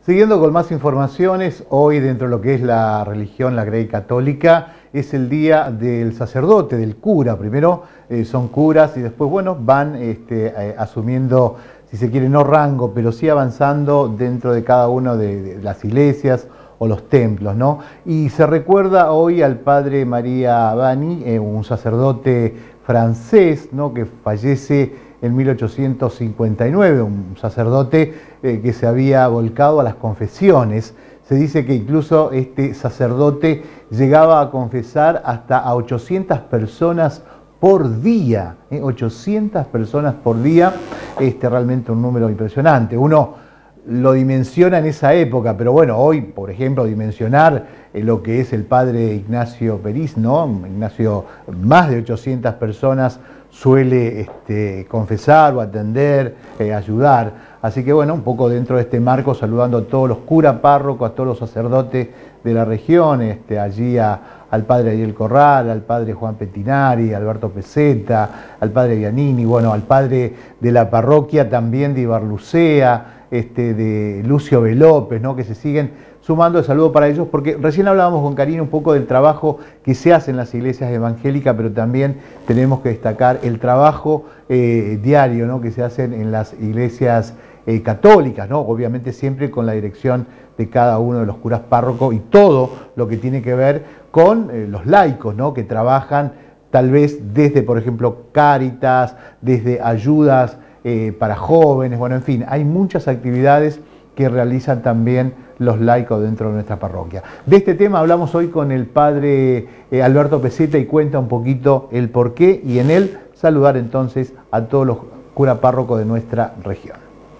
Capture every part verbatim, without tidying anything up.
Siguiendo con más informaciones, hoy dentro de lo que es la religión, la Grey Católica, es el día del sacerdote, del cura. Primero eh, son curas y después, bueno, van este, eh, asumiendo, si se quiere, no rango, pero sí avanzando dentro de cada una de, de las iglesias o los templos, ¿no? Y se recuerda hoy al padre María Bani, eh, un sacerdote francés, ¿no?, que fallece en mil ochocientos cincuenta y nueve, un sacerdote eh, que se había volcado a las confesiones. Se dice que incluso este sacerdote llegaba a confesar hasta a ochocientas personas por día, ¿eh? ochocientas personas por día, este, realmente un número impresionante. Uno lo dimensiona en esa época, pero bueno, hoy, por ejemplo, dimensionar eh, lo que es el padre Ignacio Peris, ¿no? Ignacio, más de ochocientas personas suele este, confesar o atender, eh, ayudar. Así que bueno, un poco dentro de este marco, saludando a todos los curas párrocos, a todos los sacerdotes de la región, este, allí a, al padre Ariel Corral, al padre Juan Pettinari, Alberto Peseta, al padre Giannini, bueno, al padre de la parroquia también de Ibarlucea, este, de Lucio B. López, ¿no?, que se siguen sumando. El saludo para ellos, porque recién hablábamos con Karina un poco del trabajo que se hace en las iglesias evangélicas, pero también tenemos que destacar el trabajo eh, diario, ¿no?, que se hace en las iglesias eh, católicas, ¿no?, obviamente siempre con la dirección de cada uno de los curas párrocos y todo lo que tiene que ver con eh, los laicos, ¿no?, que trabajan tal vez desde, por ejemplo, Cáritas, desde ayudas eh, para jóvenes, bueno, en fin, hay muchas actividades que realizan también los laicos dentro de nuestra parroquia. De este tema hablamos hoy con el padre eh, Alberto Peseta y cuenta un poquito el porqué, y en él saludar entonces a todos los curas párrocos de nuestra región.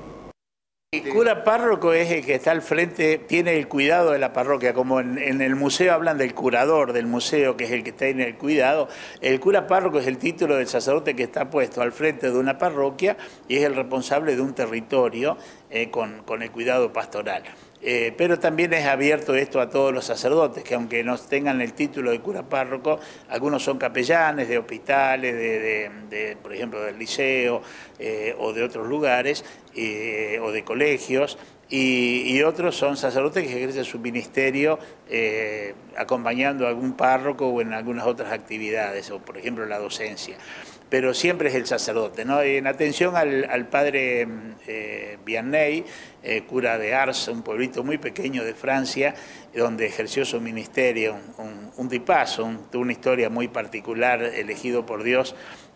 El cura párroco es el que está al frente, tiene el cuidado de la parroquia, como en, en el museo hablan del curador del museo, que es el que está en el cuidado. El cura párroco es el título del sacerdote que está puesto al frente de una parroquia y es el responsable de un territorio eh, con, con el cuidado pastoral. Eh, pero también es abierto esto a todos los sacerdotes, que aunque no tengan el título de cura párroco, algunos son capellanes de hospitales, de, de, de, por ejemplo, del liceo eh, o de otros lugares, eh, o de colegios, y, y otros son sacerdotes que ejercen su ministerio eh, acompañando a algún párroco o en algunas otras actividades, o por ejemplo la docencia. Pero siempre es el sacerdote, ¿no? En atención al, al padre eh, Vianney, eh, cura de Ars, un pueblito muy pequeño de Francia, donde ejerció su ministerio, un, un tipazo, un, una historia muy particular, elegido por Dios,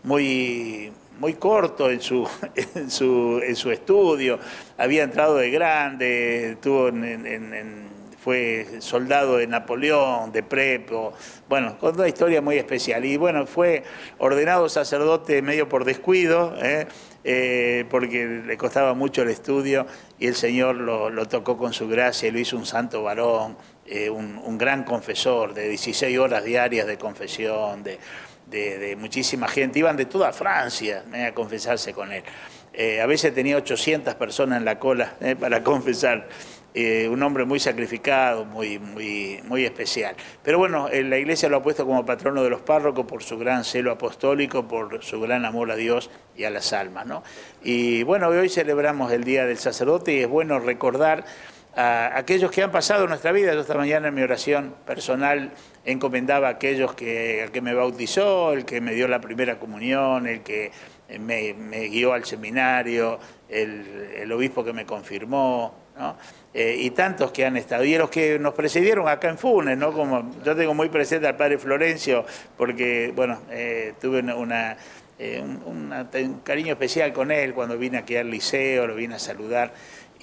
muy, muy corto en su, en, su, en su estudio, había entrado de grande, estuvo en, en, en fue soldado de Napoleón, de Prepo, bueno, con una historia muy especial. Y bueno, fue ordenado sacerdote medio por descuido, ¿eh? Eh, porque le costaba mucho el estudio y el Señor lo, lo tocó con su gracia y lo hizo un santo varón, eh, un, un gran confesor de dieciséis horas diarias de confesión, de, de, de muchísima gente. Iban de toda Francia ¿eh? a confesarse con él. Eh, a veces tenía ochocientas personas en la cola ¿eh? para confesar. Eh, un hombre muy sacrificado, muy, muy, muy especial. Pero bueno, la Iglesia lo ha puesto como patrono de los párrocos por su gran celo apostólico, por su gran amor a Dios y a las almas, ¿no? Y bueno, hoy celebramos el Día del Sacerdote y es bueno recordar a aquellos que han pasado en nuestra vida. Yo esta mañana en mi oración personal encomendaba a aquellos que, el que me bautizó, el que me dio la primera comunión, el que me, me guió al seminario, el, el obispo que me confirmó, ¿no? Eh, y tantos que han estado, y los que nos precedieron acá en Funes, ¿no? Como yo tengo muy presente al padre Florencio, porque, bueno, eh, tuve una, una, eh, un, una, un cariño especial con él cuando vine aquí al liceo, lo vine a saludar,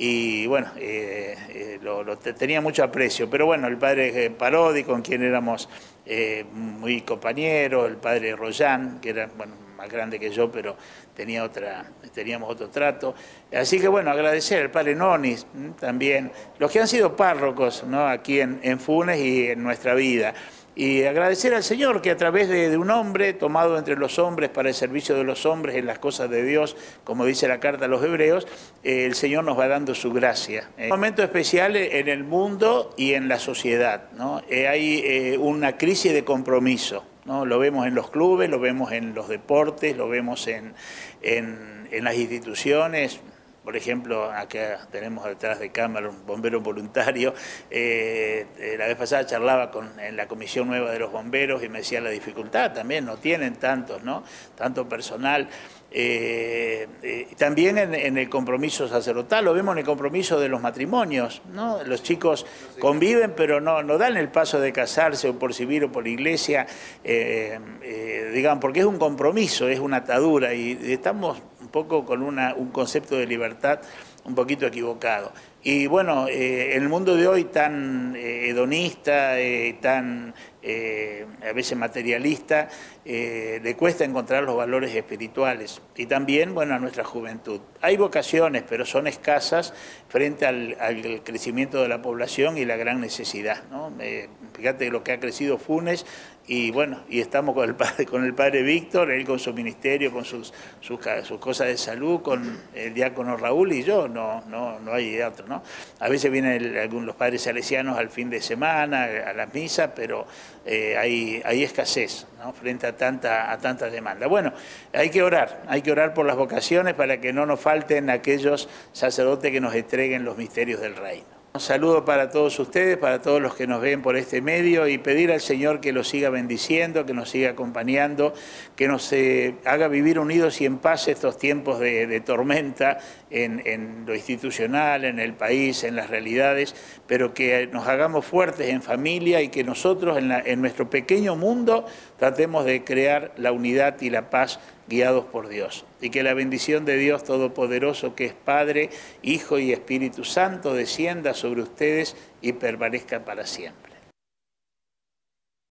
y bueno, eh, eh, lo, lo tenía mucho aprecio. Pero bueno, el padre Parodi, con quien éramos eh, muy compañeros, el padre Rollán, que era, bueno, más grande que yo, pero tenía otra, teníamos otro trato. Así que bueno, agradecer al padre Nonis también, los que han sido párrocos, ¿no? aquí en, en Funes y en nuestra vida. Y agradecer al Señor que a través de, de un hombre tomado entre los hombres para el servicio de los hombres en las cosas de Dios, como dice la carta a los hebreos, eh, el Señor nos va dando su gracia. Eh, un momento especial en el mundo y en la sociedad, ¿no? Eh, hay eh, una crisis de compromiso, ¿no? Lo vemos en los clubes, lo vemos en los deportes, lo vemos en, en, en las instituciones. por ejemplo, acá tenemos detrás de cámara un bombero voluntario. Eh, eh, la vez pasada charlaba con, en la comisión nueva de los bomberos y me decía la dificultad también, no tienen tantos, ¿no? Tanto personal. Eh, eh, también en, en el compromiso sacerdotal, lo vemos en el compromiso de los matrimonios, ¿no? Los chicos conviven pero no, no dan el paso de casarse o por civil o por iglesia, eh, eh, digamos, porque es un compromiso, es una atadura y estamos un poco con una, un concepto de libertad un poquito equivocado. Y bueno, eh, en el mundo de hoy tan eh, hedonista, eh, tan eh, a veces materialista, eh, le cuesta encontrar los valores espirituales. Y también, bueno, a nuestra juventud. Hay vocaciones, pero son escasas frente al, al crecimiento de la población y la gran necesidad, ¿no? Eh, fíjate lo que ha crecido Funes y bueno, y estamos con el padre, con el padre Víctor, él con su ministerio, con sus, sus, sus cosas de salud, con el diácono Raúl y yo, no, no, no hay otro, ¿no? A veces vienen algunos los padres salesianos al fin de semana, a las misas, pero eh, hay, hay escasez, ¿no? Frente a tanta, a tanta demanda. Bueno, hay que orar, hay que orar por las vocaciones para que no nos falten aquellos sacerdotes que nos entreguen los misterios del reino. Un saludo para todos ustedes, para todos los que nos ven por este medio y pedir al Señor que los siga bendiciendo, que nos siga acompañando, que nos eh, haga vivir unidos y en paz estos tiempos de, de tormenta en, en lo institucional, en el país, en las realidades, pero que nos hagamos fuertes en familia y que nosotros en, la, en nuestro pequeño mundo tratemos de crear la unidad y la paz guiados por Dios. Y que la bendición de Dios Todopoderoso, que es Padre, Hijo y Espíritu Santo, descienda sobre ustedes y permanezca para siempre.